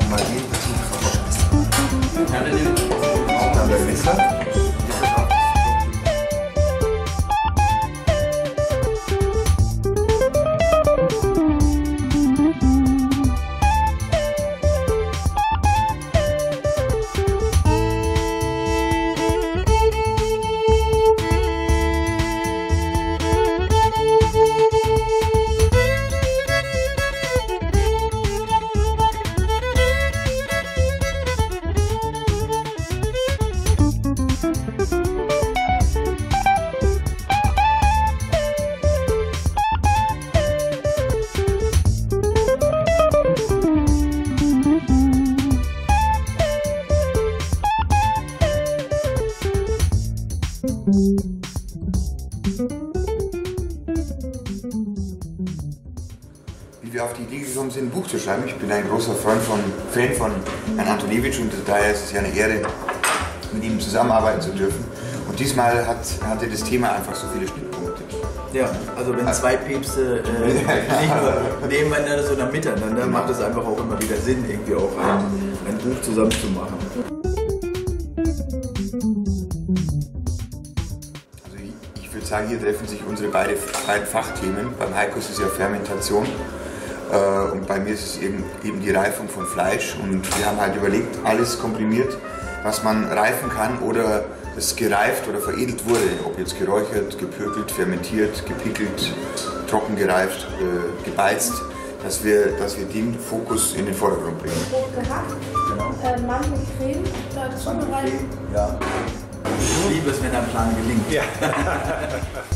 mal den Bezug auch dann der Messer. Wie wir auf die Idee gekommen sind, ein Buch zu schreiben. Ich bin ein großer Fan von Herrn Antoniewicz und daher ist es ja eine Ehre, mit ihm zusammenarbeiten zu dürfen. Und diesmal hatte das Thema einfach so viele Schnittpunkte. Ja, also wenn zwei Päpste nicht nur nebeneinander, sondern miteinander, macht es einfach auch immer wieder Sinn, irgendwie auch ein Buch zusammen zu machen. Ich würde sagen, hier treffen sich unsere beiden Fachthemen. Beim Heiko ist es ja Fermentation und bei mir ist es eben die Reifung von Fleisch. Und wir haben halt überlegt, alles komprimiert, was man reifen kann oder das gereift oder veredelt wurde. Ob jetzt geräuchert, gepökelt, fermentiert, gepickelt, trocken gereift, gebeizt, dass wir den Fokus in den Vordergrund bringen. Brot gehackt, genau. Mandelcreme dazu rein. Ja. Ich liebe es, wenn ein Plan gelingt. Ja.